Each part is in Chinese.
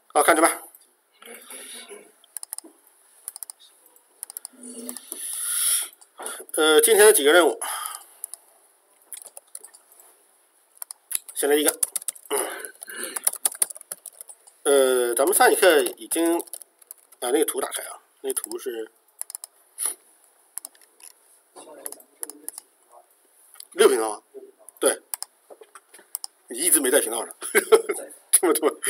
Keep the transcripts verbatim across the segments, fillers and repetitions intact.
好，看着吧。呃，今天的几个任务，先来一个。呃，咱们上一课已经把那个图打开啊，那个图是六频道啊，对，你一直没在频道上，这么多。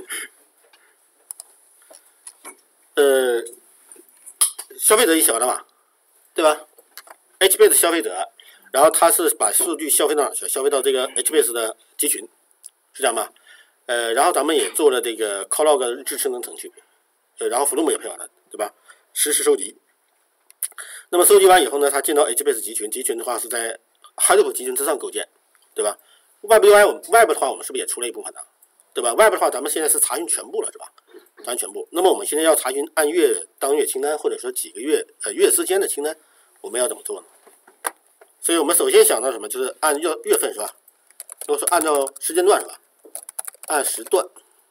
呃，消费者你晓得吧？对吧 ？H base 消费者，然后他是把数据消费到哪去？消费到这个 H base 的集群，是这样吧？呃，然后咱们也做了这个 Colog 日志生成程序，呃，然后 Flume 也配好了，对吧？实时收集。那么收集完以后呢，它进到 H base 集群，集群的话是在 Hadoop 集群之上构建，对吧 ？Web U I 我们 Web 的话，我们是不是也出了一部分呢？对吧 ？Web 的话，咱们现在是查询全部了，是吧？查询全部。那么我们现在要查询按月、当月清单，或者说几个月、呃月之间的清单，我们要怎么做呢？所以我们首先想到什么？就是按月月份是吧？如果说按照时间段是吧？按时段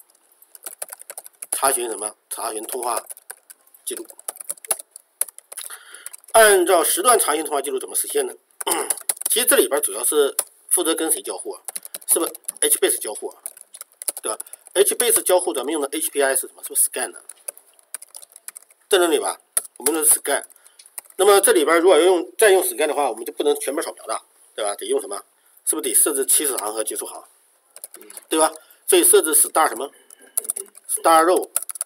查询什么？查询通话记录。按照时段查询通话记录怎么实现呢？其实这里边主要是负责跟谁交互啊？是不是 H base 交互啊？对吧 ？H base 交互咱们用的 H P I 是什么？是不是 scan 呢？在这里吧，我们用的是 scan。那么这里边如果要用再用 scan 的话，我们就不能全盘扫描的，对吧？得用什么？是不是得设置起始行和结束行？对吧？所以设置 star 什么 ？star row，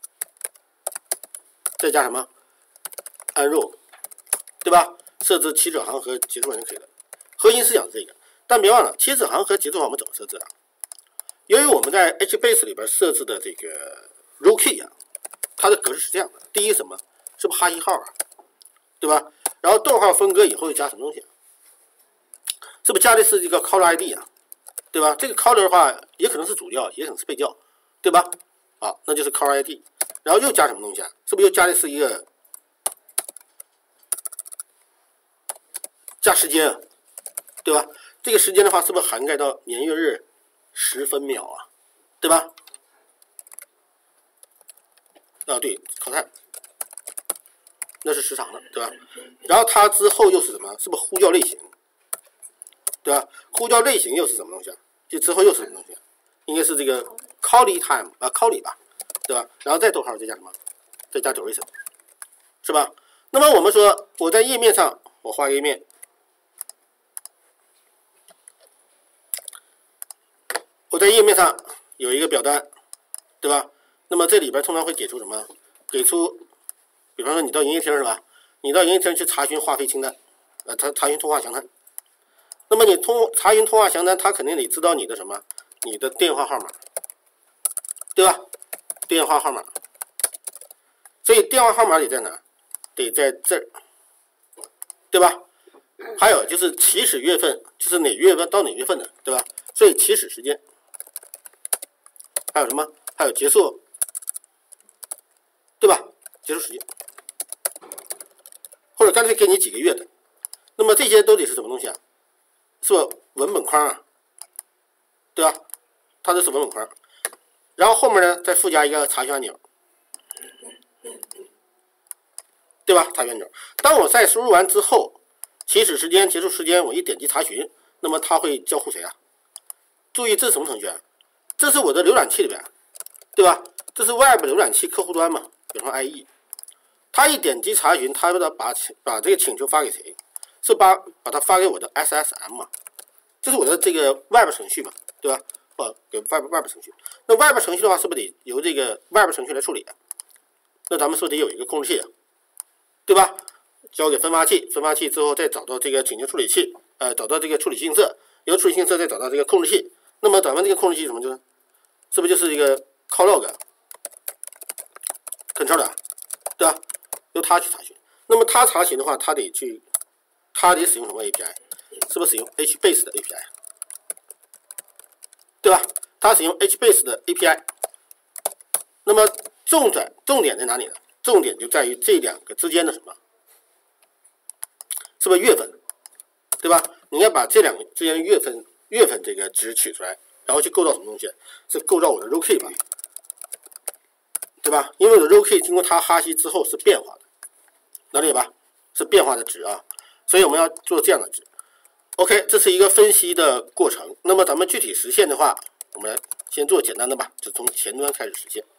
再加什么 ？an row， 对吧？设置起始行和结束行就可以了。核心思想是这个，但别忘了起始行和结束行我们怎么设置啊？由于我们在 H base 里边设置的这个 row key 啊，它的格式是这样的：第一什么？是不是哈希号啊？对吧？然后逗号分割以后又加什么东西？是不是加的是这个 caller I D 啊？对吧？这个 caller 的话也可能是主调，也可能是被调，对吧？好，那就是 caller I D， 然后又加什么东西啊？是不是又加的是一个加时间啊？对吧？这个时间的话，是不是涵盖到年月日、时分秒啊？对吧？啊，对 ，call time， 那是时长的，对吧？然后它之后又是什么？是不是呼叫类型？对吧？呼叫类型又是什么东西啊？就之后又是什么东西啊？应该是这个 calling time 啊 ，calling 吧，对吧？然后再逗号再加什么？再加 duration， 是吧？那么我们说我在页面上我画个页面，我在页面上有一个表单，对吧？那么这里边通常会给出什么？给出，比方说你到营业厅是吧？你到营业厅去查询话费清单，呃，查查询通话详单。那么你通查询通话详单，他肯定得知道你的什么？你的电话号码，对吧？电话号码，所以电话号码得在哪？得在这儿，对吧？还有就是起始月份，就是哪月份到哪月份的，对吧？所以起始时间，还有什么？还有结束，对吧？结束时间，或者干脆给你几个月的，那么这些都得是什么东西啊？是不是文本框啊？对吧？它这是文本框，然后后面呢再附加一个查询按钮，对吧？查询按钮。当我在输入完之后，起始时间、结束时间，我一点击查询，那么它会交互谁啊？注意这是什么程序啊？这是我的浏览器里边，对吧？这是 Web 浏览器客户端嘛，比方说 I E， 它一点击查询，它把把把这个请求发给谁？是把把它发给我的 S S M 嘛？这是我的这个 Web 程序嘛，对吧？哦，给 Web Web 程序。那 Web 程序的话，是不是得由这个 Web 程序来处理啊？那咱们是不是得有一个控制器啊？对吧？交给分发器，分发器之后再找到这个请求处理器，呃，找到这个处理信色，由处理信色再找到这个控制器。那么咱们这个控制器什么就是，是不是就是一个 Colog controller， 对吧？由它去查询。那么它查询的话，它得去，它得使用什么 A P I？ 是不是使用 H base 的 A P I？ 对吧？它使用 H base 的 A P I。那么重点重点在哪里呢？重点就在于这两个之间的什么？是不是月份？对吧？你要把这两个之间的月份月份这个值取出来，然后去构造什么东西？是构造我的 row key 吧？ 吧？因为我的 row key 经过它哈希之后是变化的，能理解吧？是变化的值啊，所以我们要做这样的值。OK， 这是一个分析的过程。那么咱们具体实现的话，我们来先做简单的吧，就从前端开始实现。